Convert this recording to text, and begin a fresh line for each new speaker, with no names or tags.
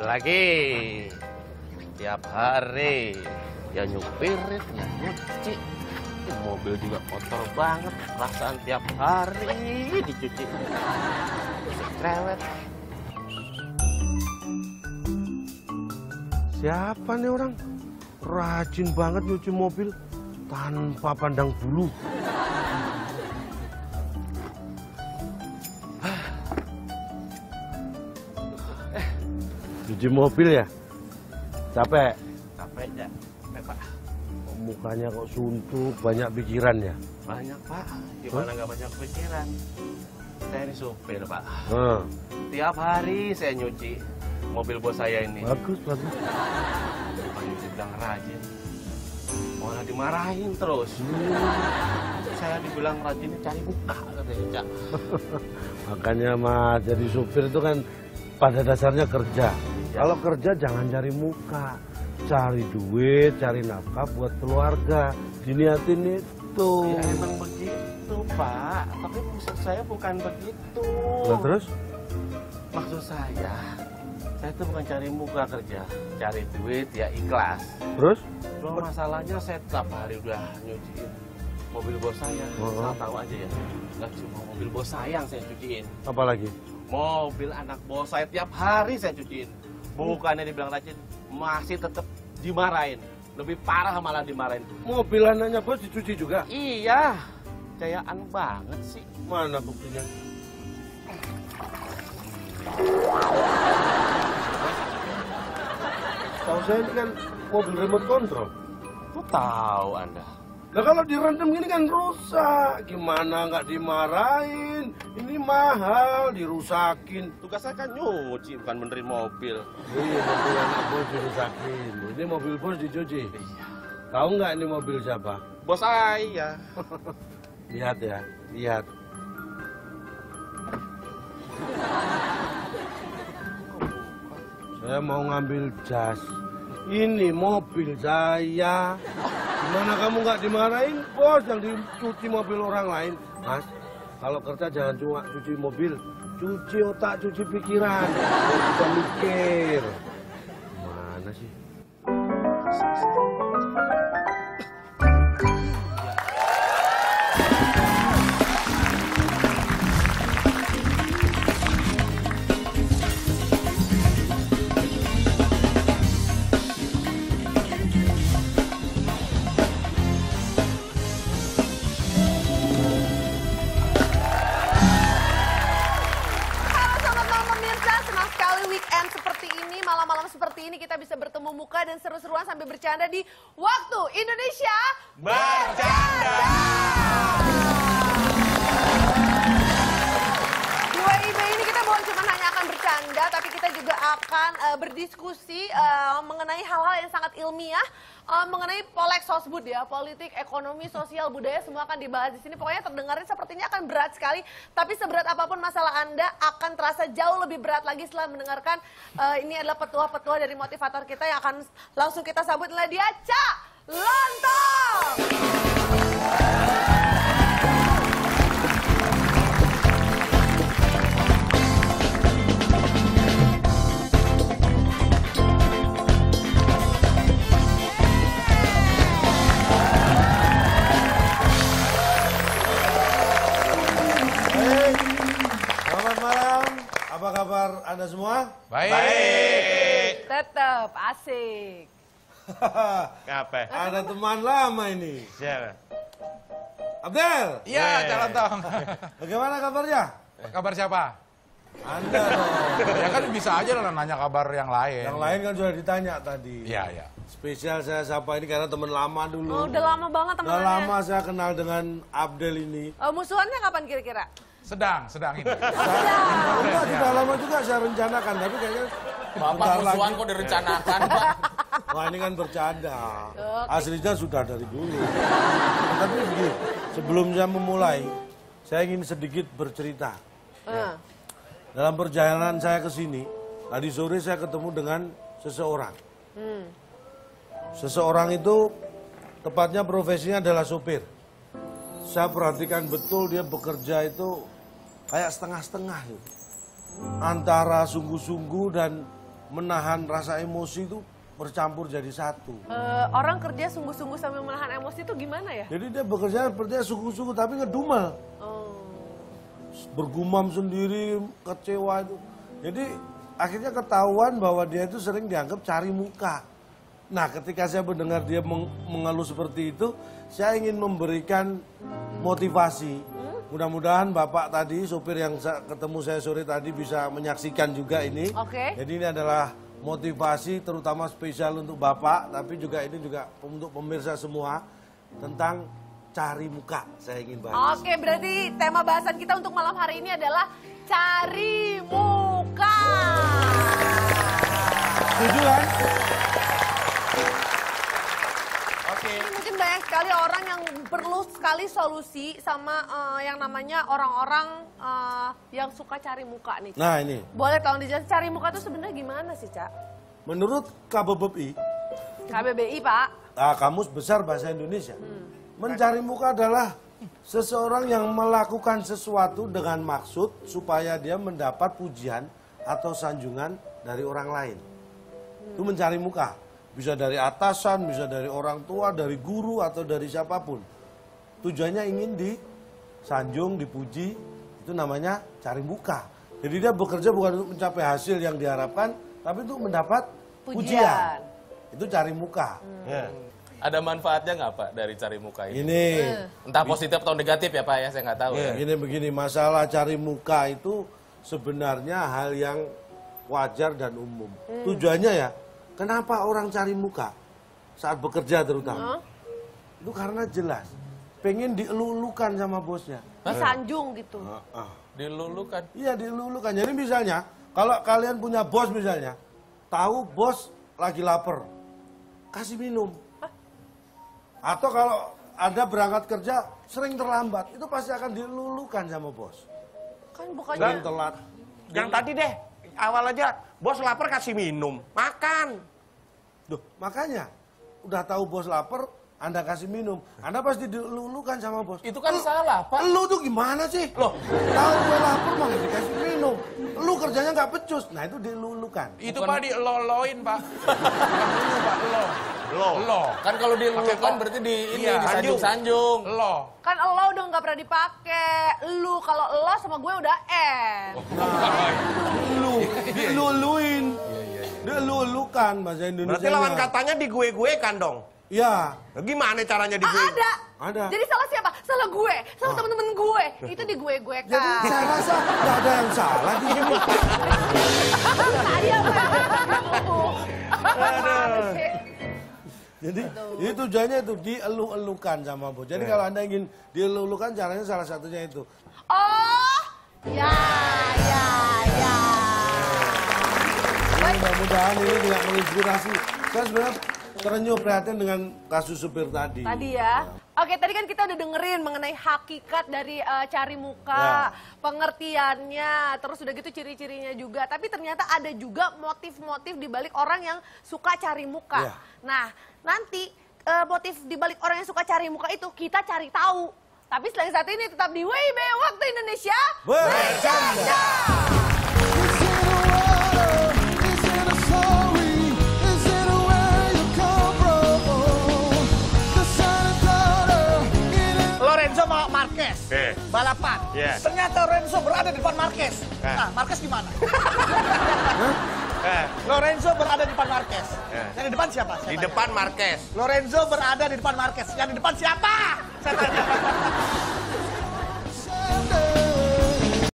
lagi. Tiap hari ya nyupirin, ya nyuci. Mobil juga kotor banget, perasaan tiap hari dicuci. Cerewet.
Siapa nih orang? Rajin banget nyuci mobil tanpa pandang bulu. Cuci mobil ya? Capek?
Capek ya, capek Pak.
Mukanya kok suntuk, banyak pikiran ya?
Banyak Pak, gimana nggak banyak pikiran? Saya ini supir Pak. Tiap hari saya nyuci mobil bos saya ini.
Bagus, bagus.
Bukan nyuci bilang rajin, malah dimarahin terus. Saya dibilang rajin cari muka katanya Cak.
Makanya mas, jadi supir itu kan pada dasarnya kerja. Kalau kerja jangan cari muka, cari duit, cari nafkah buat keluarga. Diniatin itu.
Ya emang begitu Pak, tapi maksud saya bukan begitu.
Nah, terus?
Maksud saya itu bukan cari muka kerja, cari duit ya ikhlas.
Terus?
Cuma masalahnya saya tiap hari udah nyuciin mobil bos saya. Saya tahu aja ya, nggak cuma mobil bos saya yang saya cuciin.
Apa lagi?
Mobil anak bos saya tiap hari saya cuciin. Bukannya dibilang rajin, masih tetap dimarahin. Lebih parah malah dimarahin.
Mobil anaknya bos dicuci juga?
Iya, cayaan banget sih.
Mana buktinya? Tahu saya ini kan mobil remote control.
Kok tahu Anda?
Nah kalau direndam gini kan rusak. Gimana nggak dimarahin? Ini mahal, dirusakin.
Tugas saya kan nyuci, bukan benerin mobil.
Iya, mobil anak bos dirusakin. Ini mobil bos dicuci.
Iya.
Tahu nggak ini mobil siapa?
Bos saya.
Lihat ya, lihat. Saya mau ngambil jas. Ini mobil saya. Gimana kamu nggak dimarahin, bos, yang dicuci mobil orang lain? Mas, kalau kerja jangan cuma cuci mobil. Cuci otak, cuci pikiran. Biar bisa mikir. Mana sih?
Muka dan seru-seruan sambil bercanda di Waktu Indonesia
Bercanda.
Di WIB ini kita bukan cuma hanya akan bercanda, tapi kita juga akan berdiskusi mengenai hal-hal yang sangat ilmiah, mengenai polek sosbud ya, politik, ekonomi, sosial, budaya, semua akan dibahas di sini. Pokoknya terdengarnya sepertinya akan berat sekali, tapi seberat apapun masalah Anda akan terasa jauh lebih berat lagi setelah mendengarkan ini adalah petua-petua dari motivator kita yang akan langsung kita sambut adalah dia Cak Lontong.
Apa kabar Anda semua?
Baik.
Tetap asik.
Apa?
Ada teman lama ini.
Siapa?
Abdel.
Iya, Cak Lontong.
Bagaimana kabarnya?
Kabar siapa?
Anda dong.
Ya kan bisa aja lah nanya kabar yang lain.
Yang lain kan sudah ditanya tadi.
Iya, iya.
Spesial saya sapa ini karena teman lama dulu.
Oh, udah lama banget
Udah
teman-temannya.
lama saya kenal dengan Abdel ini.
Musuhannya kapan kira-kira?
Sedang ini.
Enggak, sudah lama juga saya rencanakan, tapi kayaknya
Bapak
bentar
musuhan
lagi.
kok direncanakan, Pak?
Wah, ini kan bercanda. Aslinya sudah dari dulu. Tapi begini, sebelum saya memulai, saya ingin sedikit bercerita. Dalam perjalanan saya ke sini, tadi sore saya ketemu dengan seseorang. Seseorang itu tepatnya profesinya adalah sopir. Saya perhatikan betul dia bekerja itu kayak setengah-setengah gitu. Antara sungguh-sungguh dan menahan rasa emosi itu bercampur jadi satu.
Orang kerja sungguh-sungguh sambil menahan emosi itu gimana ya?
Jadi dia bekerja sepertinya sungguh-sungguh tapi ngedumel. Bergumam sendiri, kecewa itu. Jadi akhirnya ketahuan bahwa dia itu sering dianggap cari muka. Nah, ketika saya mendengar dia mengeluh seperti itu, saya ingin memberikan motivasi. Mudah-mudahan Bapak tadi, sopir yang ketemu saya sore tadi bisa menyaksikan juga ini.
Oke.
Jadi ini adalah motivasi terutama spesial untuk Bapak, tapi juga ini juga untuk pemirsa semua tentang cari muka. Saya ingin bahas.
Oke, berarti tema bahasan kita untuk malam hari ini adalah cari muka.
Setuju kan?
Ini mungkin banyak sekali orang yang perlu sekali solusi sama yang namanya orang-orang yang suka cari muka nih. Cak.
Nah ini.
Boleh tolong dijelasin cari muka itu sebenarnya gimana sih, Cak?
Menurut KBBI,
KBBI, Pak.
Kamus Besar Bahasa Indonesia, mencari muka adalah seseorang yang melakukan sesuatu dengan maksud supaya dia mendapat pujian atau sanjungan dari orang lain. Itu mencari muka. Bisa dari atasan, bisa dari orang tua, dari guru, atau dari siapapun. Tujuannya ingin disanjung, dipuji, itu namanya cari muka. Jadi dia bekerja bukan untuk mencapai hasil yang diharapkan, tapi untuk mendapat pujian. Itu cari muka. Ya.
Ada manfaatnya nggak Pak dari cari muka ini?
Ini.
Entah positif atau negatif ya Pak ya, saya nggak tahu ya.
Begini, masalah cari muka itu sebenarnya hal yang wajar dan umum. Tujuannya ya, kenapa orang cari muka saat bekerja terutama? Itu karena jelas, pengen dielulukan sama bosnya.
Disanjung gitu.
Dilulukan?
Iya, dilulukan. Jadi misalnya, kalau kalian punya bos misalnya, tahu bos lagi lapar, kasih minum. Atau kalau ada berangkat kerja, sering terlambat, itu pasti akan dilulukan sama bos.
Kan bukannya...
Sering telat.
Yang tadi deh, awal aja, bos lapar kasih minum, makan.
Duh, makanya, udah tahu bos lapar, Anda kasih minum, Anda pasti dilulukan sama bos.
Itu kan salah Pak.
Lu tuh gimana sih? Loh, tahu gue lapar mah nggak dikasih minum. Lu kerjanya nggak becus, nah itu dilulukan.
Itu Pak diloloin Pak. Bukan Pak, lo.
Kan kalau dilulukan berarti disanjung-sanjung.
Lo.
Kan lo udah nggak pernah dipakai. Lu kalau lo sama gue udah
Lu, diluluin. Dilulukan bahasa Indonesia.
Berarti lawan katanya di gue kan dong?
Ya.
Gimana caranya di gue?
Ada.
Jadi salah siapa? Salah gue, sama temen-temen gue. Itu di gue kan.
Jadi saya rasa nggak ada yang salah di sini.
Saya
Jadi itu tujuannya itu dielu-elukan sama bos. Jadi kalau Anda ingin dielu-elukan caranya salah satunya itu.
Oh, ya.
Mudah-mudahan ini tidak menginspirasi. Saya sebenarnya terenyuh prihatin dengan kasus supir tadi.
Tadi ya. Oke, tadi kan kita udah dengerin mengenai hakikat dari cari muka, pengertiannya, terus udah gitu ciri-cirinya juga. Tapi ternyata ada juga motif-motif di balik orang yang suka cari muka.
Ya.
Nah, nanti motif di balik orang yang suka cari muka itu kita cari tahu. Tapi selain saat ini tetap di WIB Waktu Indonesia
Bercanda.
Lorenzo bawa Marquez, balapan. Ternyata Lorenzo berada di depan Marquez. Nah, Marquez gimana? Lorenzo berada di depan Marquez. Yang di depan siapa?
Di depan Marquez.
Lorenzo berada di depan Marquez. Yang di depan siapa? Saya tanya.